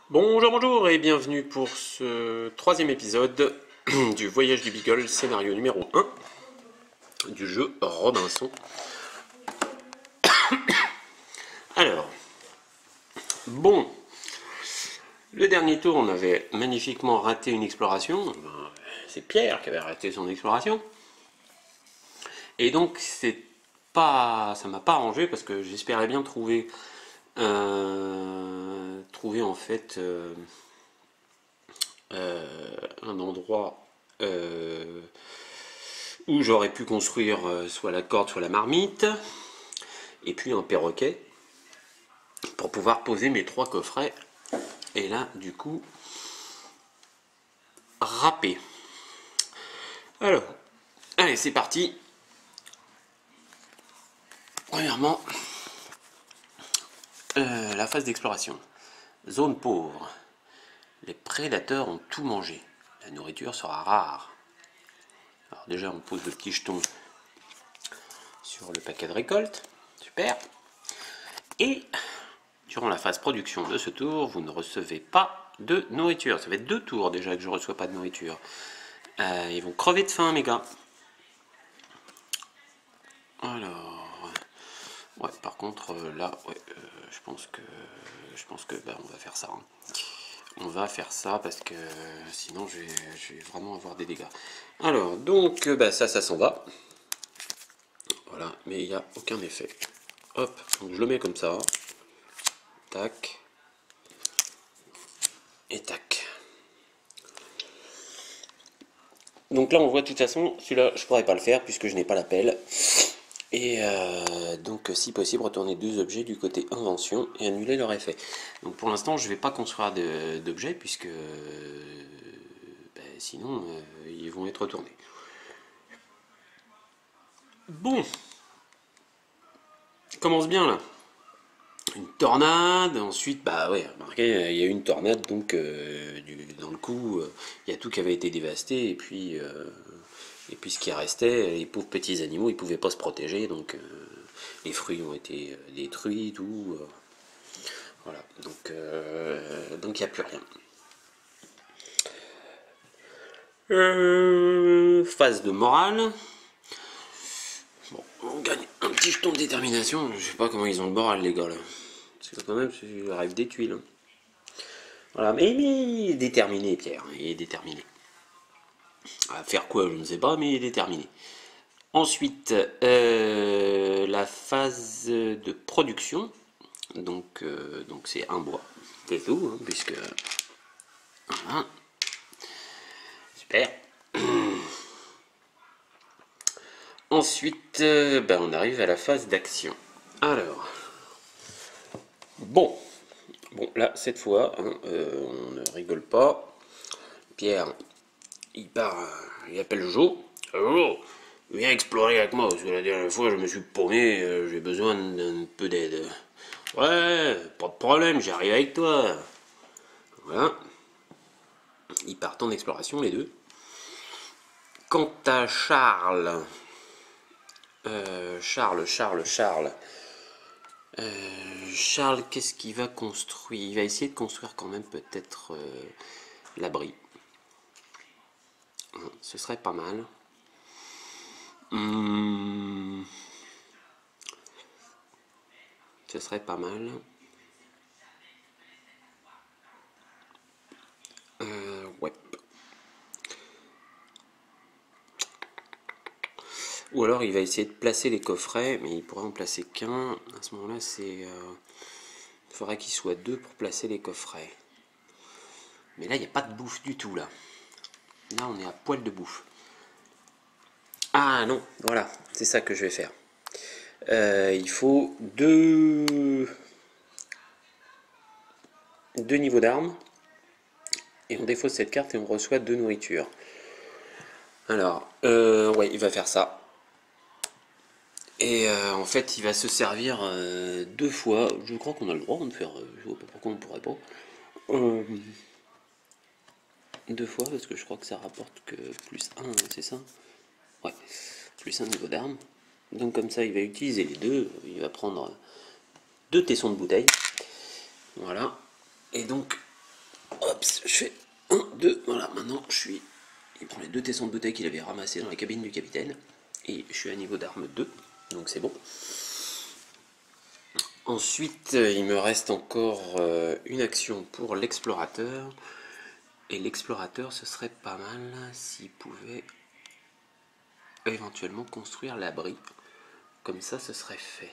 Bonjour, bonjour et bienvenue pour ce troisième épisode du Voyage du Beagle, scénario numéro 1 du jeu Robinson. Alors, bon, le dernier tour on avait magnifiquement raté une exploration. C'est Pierre qui avait raté son exploration. Et donc ça m'a pas arrangé parce que j'espérais bien trouver en fait un endroit où j'aurais pu construire soit la corde, soit la marmite, et puis un perroquet pour pouvoir poser mes 3 coffrets. Et là, du coup, râper. Alors, allez, c'est parti. Premièrement, la phase d'exploration. Zone pauvre. Les prédateurs ont tout mangé. La nourriture sera rare. Alors déjà, on pose le petit jeton sur le paquet de récolte. Super. Et durant la phase production de ce tour, vous ne recevez pas de nourriture. Ça fait 2 tours déjà que je ne reçois pas de nourriture. Ils vont crever de faim, mes gars. Alors, ouais, par contre, là, ouais, je pense que bah, on va faire ça. Hein. On va faire ça parce que sinon je vais vraiment avoir des dégâts. Alors, donc, bah, ça s'en va. Voilà, mais il n'y a aucun effet. Hop, donc je le mets comme ça. Tac. Et tac. Donc là, on voit de toute façon, celui-là, je ne pourrais pas le faire puisque je n'ai pas la pelle. Et donc, si possible, retourner 2 objets du côté invention et annuler leur effet. Donc pour l'instant, je ne vais pas construire d'objets puisque sinon, ils vont être retournés. Bon, commence bien là. Une tornade, ensuite, bah ouais, remarquez, il y a eu une tornade, donc dans le coup, il y a tout qui avait été dévasté, et puis ce qui restait, les pauvres petits animaux, ils pouvaient pas se protéger, donc les fruits ont été détruits, tout. Voilà, donc il n'y a plus rien. Phase de morale. Bon, on gagne un petit jeton de détermination. Je sais pas comment ils ont le moral, les gars là. Parce que quand même, je rêve des tuiles. Hein. Voilà, mais il est déterminé, Pierre. Il est déterminé. À faire quoi, je ne sais pas, mais il est déterminé. Ensuite, la phase de production. Donc c'est un bois. C'est tout, hein, puisque. Voilà. Super. Ensuite, on arrive à la phase d'action. Alors, bon, là, cette fois, hein, on ne rigole pas. Pierre, il part, il appelle Jo. Jo, viens explorer avec moi, parce que la dernière fois, je me suis paumé, j'ai besoin d'un peu d'aide. Ouais, pas de problème, j'arrive avec toi. Voilà. Ils partent en exploration, les deux. Quant à Charles, Charles, qu'est-ce qu'il va construire? Il va essayer de construire quand même peut-être l'abri. Ce serait pas mal. Ce serait pas mal. Ouais. Ou alors il va essayer de placer les coffrets, mais il pourrait en placer qu'un. À ce moment-là, il faudrait qu'il soit 2 pour placer les coffrets. Mais là, il n'y a pas de bouffe du tout, là. Là, on est à poil de bouffe. Ah non, voilà, c'est ça que je vais faire. Il faut 2 niveaux d'armes. Et on défausse cette carte et on reçoit 2 nourritures. Alors, ouais, il va faire ça. Et en fait, il va se servir 2 fois. Je crois qu'on a le droit de faire. Je vois pas pourquoi on ne pourrait pas. 2 fois, parce que je crois que ça rapporte que plus 1, c'est ça? Ouais, plus 1 niveau d'arme. Donc comme ça, il va utiliser les 2. Il va prendre 2 tessons de bouteille. Voilà. Et donc, hop, je fais 1, 2, voilà, maintenant je suis... Il prend les 2 tessons de bouteille qu'il avait ramassés dans la cabine du capitaine. Et je suis à niveau d'arme 2, donc c'est bon. Ensuite, il me reste encore une action pour l'explorateur. Et l'explorateur, ce serait pas mal s'il pouvait éventuellement construire l'abri. Comme ça, ce serait fait.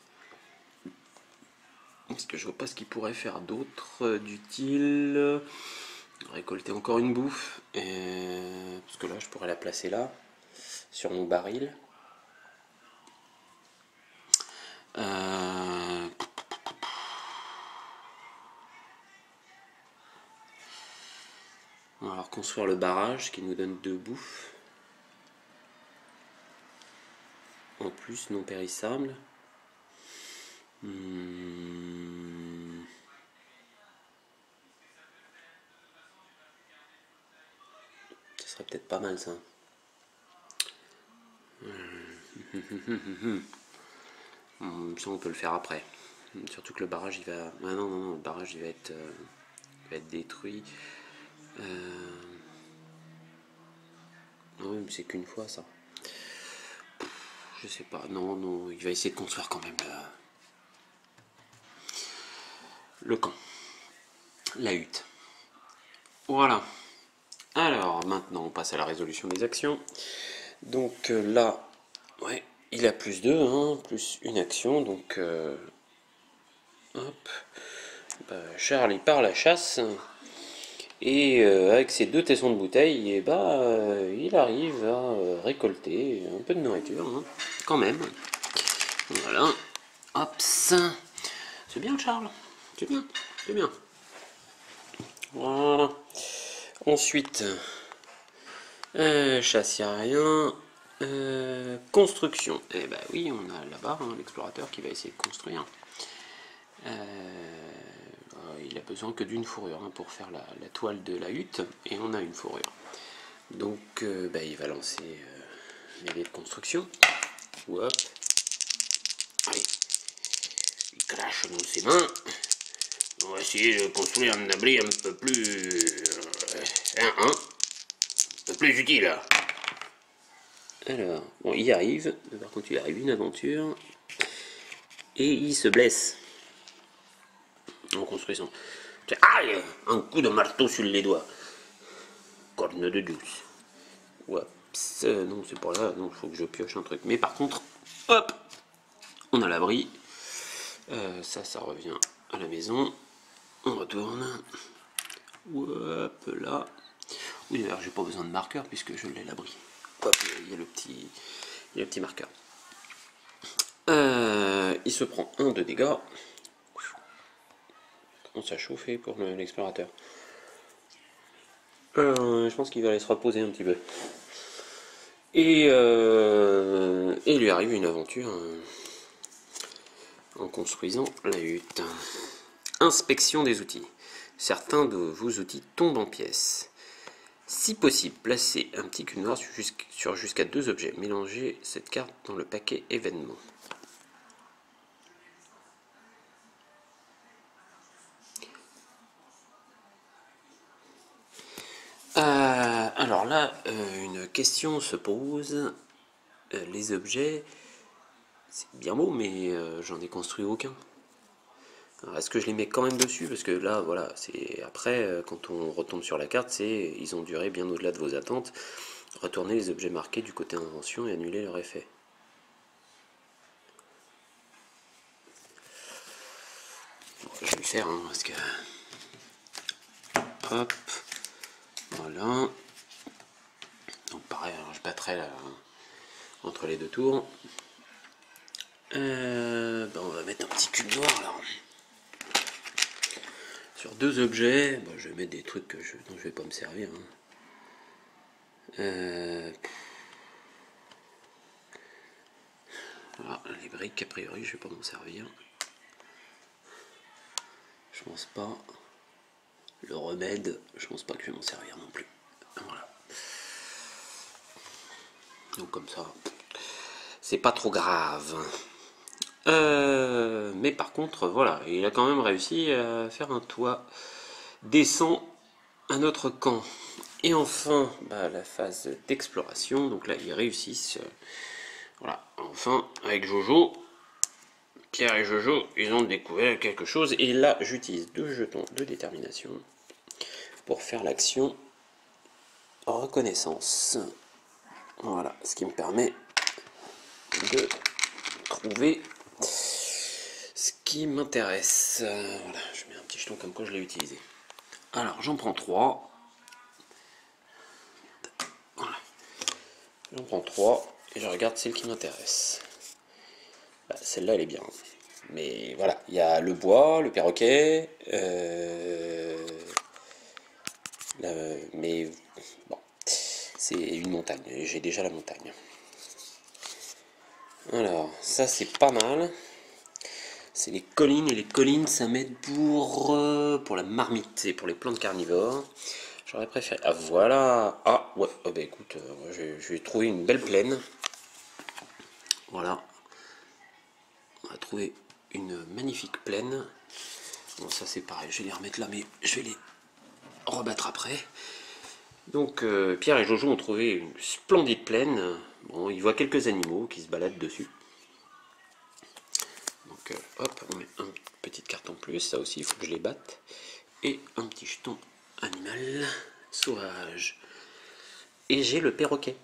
Parce que je vois pas ce qu'il pourrait faire d'autre d'utile. Récolter encore une bouffe. Parce que là, je pourrais la placer là, sur mon baril. On va alors construire le barrage qui nous donne 2 bouffes. En plus, non périssable. Ce serait peut-être pas mal ça. Ça on peut le faire après. Surtout que le barrage il va... Ah non, non, non, le barrage il va être détruit. Non, mais c'est qu'une fois ça. Je sais pas, non, non, il va essayer de construire quand même le camp. La hutte. Voilà. Alors, maintenant on passe à la résolution des actions. Donc là, ouais, il a plus 2, hein, plus une action, donc... hop. Bah, Charles il part à la chasse. Et avec ses 2 tessons de bouteille, et il arrive à récolter un peu de nourriture, hein, quand même. Voilà. Hop. C'est bien, Charles. C'est bien. C'est bien. Voilà. Ensuite, chasse, il n'y a rien. Construction. Eh ben oui, on a là-bas l'explorateur qui va essayer de construire. Il a besoin que d'une fourrure pour faire la toile de la hutte, et on a une fourrure. Donc il va lancer les dés de construction. Hop. Allez. Il crache dans ses mains. On va essayer de construire un abri un peu plus... un peu plus utile. Alors, bon, il y arrive. Par contre, il arrive une aventure. Et il se blesse. En construisant. Aïe! Un coup de marteau sur les doigts. Corne de douce. Oups, non, c'est pas là. Non, il faut que je pioche un truc. Mais par contre, hop! On a l'abri. Ça revient à la maison. On retourne. Hop, là. Oui, d'ailleurs, j'ai pas besoin de marqueur puisque je l'ai l'abri. Hop, il y a le petit marqueur. Il se prend 1 de dégâts. On s'est chauffé pour l'explorateur. Je pense qu'il va aller se reposer un petit peu. Et il lui arrive une aventure en construisant la hutte. Inspection des outils. Certains de vos outils tombent en pièces. Si possible, placez un petit cube noir sur jusqu'à 2 objets. Mélangez cette carte dans le paquet événement. Alors là, une question se pose. Les objets, c'est bien beau, mais j'en ai construit aucun. Est-ce que je les mets quand même dessus? Parce que là, voilà, c'est après, quand on retombe sur la carte, ils ont duré bien au-delà de vos attentes. Retournez les objets marqués du côté invention et annulez leur effet. Bon, je vais le faire, hein, parce que... Hop. Voilà. Donc pareil, alors je battrai là, entre les 2 tours. On va mettre un petit cube noir là. Sur 2 objets, je vais mettre des trucs dont je vais pas me servir. Voilà, les briques, a priori, je vais pas m'en servir. Je pense pas. Le remède, je pense pas que je vais m'en servir non plus. Voilà. Donc comme ça, c'est pas trop grave. Mais par contre, voilà, il a quand même réussi à faire un toit décent un autre camp. Et enfin, bah, la phase d'exploration. Donc là, ils réussissent. Voilà, enfin, avec Jojo, Pierre et Jojo, ils ont découvert quelque chose. Et là, j'utilise 2 jetons de détermination pour faire l'action reconnaissance. Voilà, ce qui me permet de trouver ce qui m'intéresse. Voilà, je mets un petit jeton comme quoi je l'ai utilisé. Alors, j'en prends 3. Voilà. J'en prends 3 et je regarde celle qui m'intéresse. Bah, celle-là, elle est bien. Mais voilà, il y a le bois, le perroquet, mais bon, c'est une montagne. J'ai déjà la montagne. Alors, ça c'est pas mal. C'est les collines, et les collines ça m'aide pour la marmite et pour les plantes carnivores. J'aurais préféré. Ah voilà. Ah ouais, oh, bah écoute, je vais trouver une belle plaine. Voilà. On va trouver une magnifique plaine. Bon, ça c'est pareil, je vais les remettre là, mais je vais les rebattre après. Donc Pierre et Jojo ont trouvé une splendide plaine. Bon, ils voient quelques animaux qui se baladent dessus. Donc hop, on met une petite carte en plus, ça aussi il faut que je les batte. Et un petit jeton animal sauvage. Et j'ai le perroquet.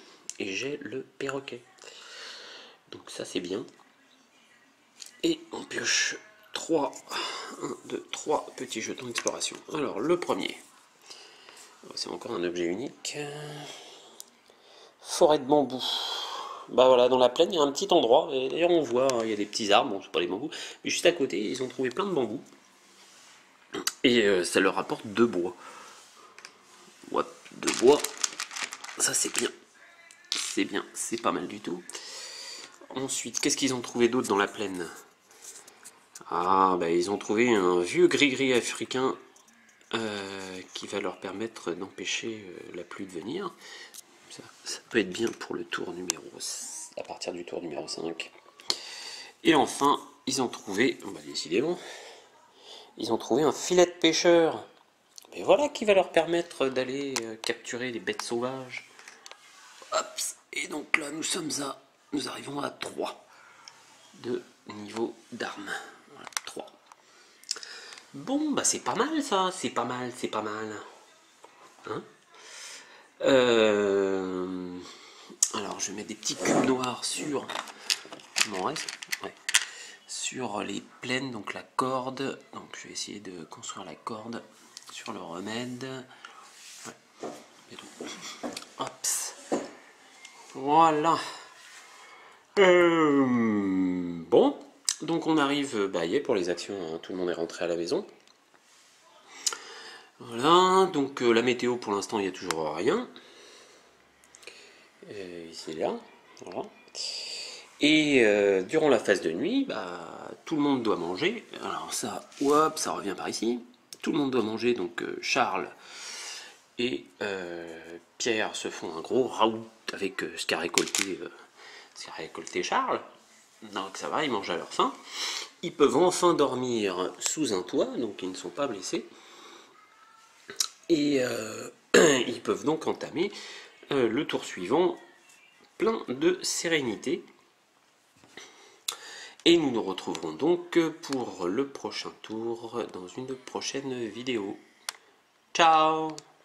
Donc ça c'est bien. Et on pioche 3, 1, 2, 3 petits jetons d'exploration. Alors le premier, c'est encore un objet unique. Forêt de bambou. Bah voilà, dans la plaine, il y a un petit endroit, et d'ailleurs on voit, il y a des petits arbres, bon c'est pas des bambous, mais juste à côté, ils ont trouvé plein de bambous. Et ça leur apporte 2 bois. Ouais, 2 bois, ça c'est bien, c'est pas mal du tout. Ensuite, qu'est-ce qu'ils ont trouvé d'autre dans la plaine? Ah, bah ils ont trouvé un vieux gris-gris africain qui va leur permettre d'empêcher la pluie de venir. Ça peut être bien pour le tour numéro, à partir du tour numéro 5. Et enfin, ils ont trouvé, bah décidément, ils ont trouvé un filet de pêcheur. Et voilà qui va leur permettre d'aller capturer les bêtes sauvages. Hop, et donc là, nous arrivons à 3 de niveau d'armes. Voilà, 3. Bon, bah c'est pas mal ça, c'est pas mal. Hein, alors, je vais mettre des petits cubes noirs sur mon reste. Ouais. Sur les plaines, donc la corde. Donc, je vais essayer de construire la corde sur le remède. Ouais. Hop. Voilà. Bon. Donc, on arrive pour les actions. Hein, tout le monde est rentré à la maison. Voilà. Donc, la météo, pour l'instant, il n'y a toujours rien. Ici et là. Voilà. Et durant la phase de nuit, tout le monde doit manger. Alors ça, hop, ça revient par ici. Tout le monde doit manger, donc Charles et Pierre se font un gros raout avec ce qu'a récolté Charles. Donc ça va, ils mangent à leur faim. Ils peuvent enfin dormir sous un toit, donc ils ne sont pas blessés. Et ils peuvent donc entamer le tour suivant plein de sérénité. Et nous nous retrouverons donc pour le prochain tour dans une prochaine vidéo. Ciao!